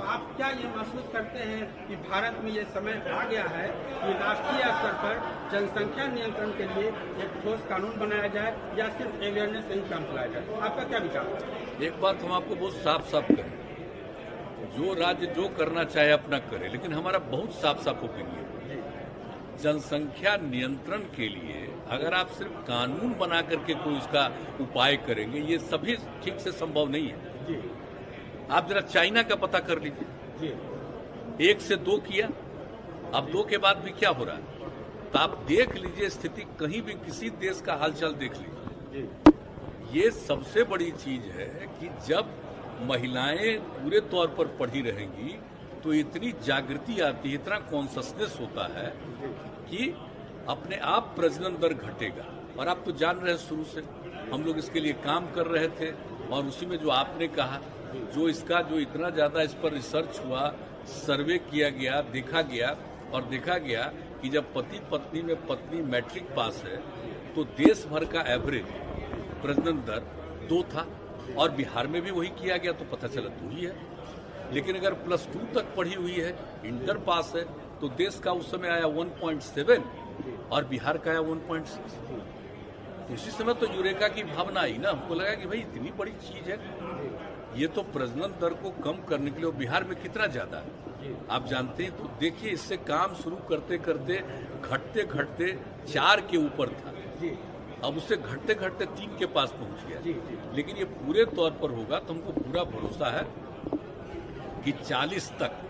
आप क्या ये महसूस करते हैं कि भारत में ये समय आ गया है कि राष्ट्रीय स्तर पर जनसंख्या नियंत्रण के लिए एक ठोस कानून बनाया जाए या सिर्फ अवेयरनेस से ही काम चलाया जाए? आपका क्या विचार है? एक बात हम आपको बहुत साफ साफ करें, जो राज्य जो करना चाहे अपना करे, लेकिन हमारा बहुत साफ साफ ओपिनियन, जनसंख्या नियंत्रण के लिए अगर आप सिर्फ कानून बना करके कोई उसका उपाय करेंगे, ये सभी ठीक से संभव नहीं है। आप जरा चाइना का पता कर लीजिए, 1 से 2 किया, अब 2 के बाद भी क्या हो रहा है, तो आप देख लीजिए स्थिति, कहीं भी किसी देश का हालचाल देख लीजिए। ये सबसे बड़ी चीज है कि जब महिलाएं पूरे तौर पर पढ़ी रहेंगी तो इतनी जागृति आती है, इतना कॉन्शसनेस होता है कि अपने आप प्रजनन दर घटेगा। और आप तो जान रहे हैं, शुरू से हम लोग इसके लिए काम कर रहे थे, और उसी में जो आपने कहा, जो इतना ज्यादा इस पर रिसर्च हुआ, सर्वे किया गया, देखा गया कि जब पति पत्नी में पत्नी मैट्रिक पास है तो देश भर का एवरेज प्रजनन दर 2 था, और बिहार में भी वही किया गया, तो पता चला 2 ही है। लेकिन अगर +2 तक पढ़ी हुई है, इंटर पास है, तो देश का उस समय आया 1.7 और बिहार का आया 1.6। उसी समय तो यूरेका की भावना आई ना, हमको लगा कि भाई इतनी बड़ी चीज है, ये तो प्रजनन दर को कम करने के लिए। बिहार में कितना ज्यादा है आप जानते हैं, तो देखिए इससे काम शुरू करते करते घटते घटते 4 के ऊपर था, अब उससे घटते घटते 3 के पास पहुंच गया। लेकिन ये पूरे तौर पर होगा तो हमको पूरा भरोसा है कि 40 तक,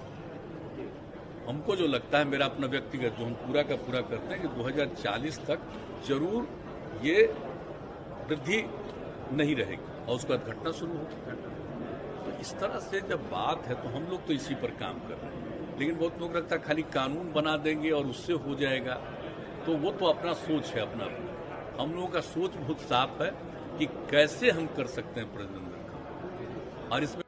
हमको जो लगता है, मेरा अपना व्यक्तिगत जो हम पूरा का पूरा करते हैं कि 2040 तक जरूर ये वृद्धि नहीं रहेगी और उसके बाद घटना शुरू होगी। तो इस तरह से जब बात है तो हम लोग तो इसी पर काम कर रहे हैं। लेकिन बहुत लोग लगता है खाली कानून बना देंगे और उससे हो जाएगा, तो वो तो अपना सोच है अपना। हम लोगों का सोच बहुत साफ है कि कैसे हम कर सकते हैं प्रजनन दर, और इसमें